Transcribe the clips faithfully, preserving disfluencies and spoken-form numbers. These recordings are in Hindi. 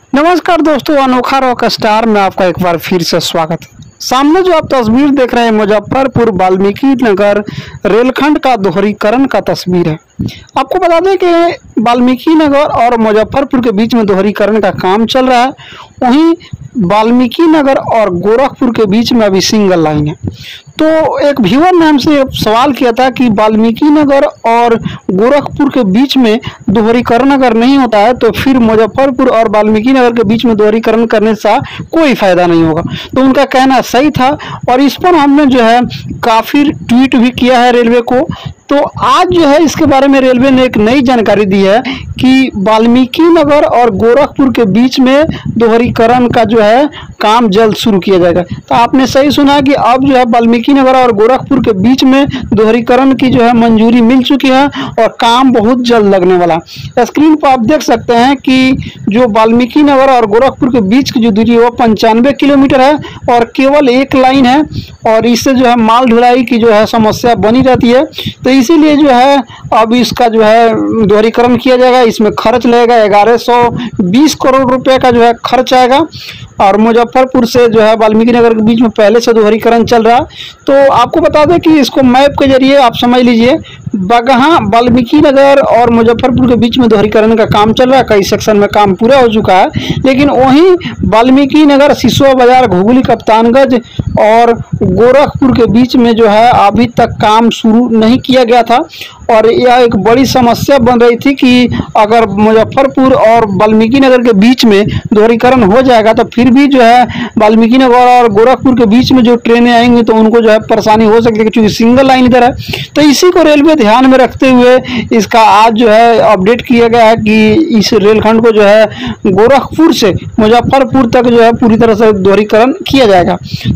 नमस्कार दोस्तों, अनोखा रॉक स्टार में आपका एक बार फिर से स्वागत है। सामने जो आप तस्वीर देख रहे हैं मुजफ्फरपुर वाल्मीकि नगर रेलखंड का दोहरीकरण का तस्वीर है। आपको बता दें कि वाल्मीकि नगर और मुजफ्फरपुर के बीच में दोहरीकरण का काम चल रहा है। वहीं वाल्मीकि नगर और गोरखपुर के बीच में अभी सिंगल लाइन है। तो एक व्यूअर ने हमसे सवाल किया था कि वाल्मीकि नगर और गोरखपुर के बीच में दोहरीकरण अगर नहीं होता है तो फिर मुजफ्फरपुर और वाल्मीकि नगर के बीच में दोहरीकरण करने से कोई फायदा नहीं होगा। तो उनका कहना सही था और इस पर हमने जो है काफ़ी ट्वीट भी किया है रेलवे को। तो आज जो है इसके बारे में रेलवे ने एक नई जानकारी दी है कि वाल्मीकि नगर और गोरखपुर के बीच में दोहरीकरण का जो है काम जल्द शुरू किया जाएगा। तो आपने सही सुना कि अब जो है वाल्मीकि नगर और गोरखपुर के बीच में दोहरीकरण की जो है मंजूरी मिल चुकी है और काम बहुत जल्द लगने वाला। स्क्रीन पर आप देख सकते हैं कि जो वाल्मीकि नगर और गोरखपुर के बीच की जो दूरी है वो पंचानवे किलोमीटर है और केवल एक लाइन है और इससे जो है माल ढुलाई की जो है समस्या बनी रहती है। तो इसीलिए जो है अब इसका जो है दोहरीकरण किया जाएगा। इसमें खर्च लगेगा ग्यारह सौ बीस करोड़ रुपए का जो है खर्च आएगा और मुजफ्फरपुर से जो है वाल्मीकि नगर के बीच में पहले से दोहरीकरण चल रहा है। तो आपको बता दें कि इसको मैप के जरिए आप समझ लीजिए, बगहा वाल्मीकि नगर और मुजफ्फरपुर के बीच में दोहरीकरण का काम चल रहा है। कई सेक्शन में काम पूरा हो चुका है, लेकिन वहीं वाल्मीकि नगर सिसोआ बाजार घुघुली कप्तानगंज और गोरखपुर के बीच में जो है अभी तक काम शुरू नहीं किया गया था। और यह एक बड़ी समस्या बन रही थी कि अगर मुजफ्फरपुर और वाल्मीकि नगर के बीच में दोहरीकरण हो जाएगा तो फिर भी जो है वाल्मीकि नगर और गोरखपुर के बीच में जो ट्रेनें आएंगी तो उनको जो है परेशानी हो सकती है, क्योंकि सिंगल लाइन इधर है। तो इसी को रेलवे ध्यान में रखते हुए इसका आज जो है अपडेट किया गया है कि इस रेलखंड को जो है गोरखपुर से मुजफ्फरपुर तक जो है पूरी तरह से दोहरीकरण किया जाएगा।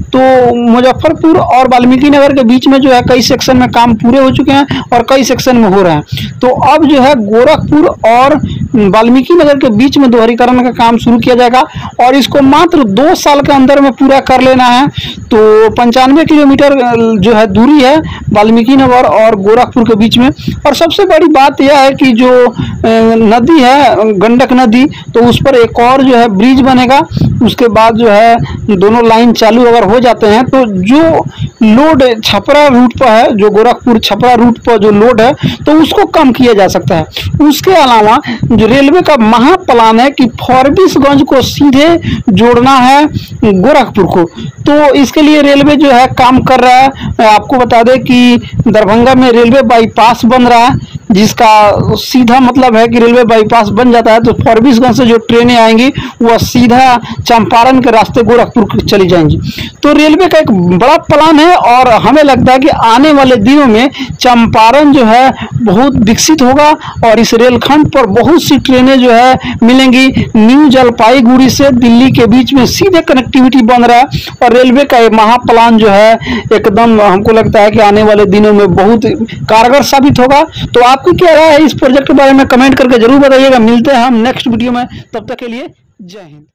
तो मुजफ्फरपुर और वाल्मीकि नगर के बीच में जो है कई सेक्शन में काम पूरे हो चुके हैं और कई सेक्शन में हो रहा है। तो अब जो है गोरखपुर और वाल्मीकि नगर के बीच में दोहरीकरण का काम शुरू किया जाएगा और इसको मात्र दो साल के अंदर में पूरा कर लेना है। तो पंचानवे किलोमीटर जो है दूरी है वाल्मीकि नगर और गोरखपुर के बीच में। और सबसे बड़ी बात यह है कि जो नदी है गंडक नदी, तो उस पर एक और जो है ब्रिज बनेगा। उसके बाद जो है दोनों लाइन चालू अगर हो जाते हैं तो जो लोड छपरा रूट पर है, जो गोरखपुर छपरा रूट पर जो लोड है तो उसको कम किया जा सकता है। उसके अलावा जो रेलवे का महा प्लान है कि फॉरबिसगंज को सीधे जोड़ना है गोरखपुर को, तो इसके लिए रेलवे जो है काम कर रहा है। आपको बता दें कि दरभंगा में रेलवे बाईपास बन रहा है, जिसका सीधा मतलब है कि रेलवे बाईपास बन जाता है तो फॉरबिसगंज से जो ट्रेनें आएंगी वह सीधा चंपारण के रास्ते गोरखपुर चली जाएंगी। तो रेलवे का एक बड़ा प्लान है और हमें लगता है कि आने वाले दिनों में चंपारण जो है बहुत विकसित होगा और इस रेलखंड पर बहुत सी ट्रेनें जो है मिलेंगी। न्यू जलपाईगुड़ी से दिल्ली के बीच में सीधे कनेक्टिविटी बन रहा है और रेलवे का ये महा प्लान जो है एकदम हमको लगता है कि आने वाले दिनों में बहुत कारगर साबित होगा। तो आपको क्या राय है इस प्रोजेक्ट के बारे में कमेंट करके जरूर बताइएगा। मिलते हैं हम नेक्स्ट वीडियो में, तब तक के लिए जय हिंद।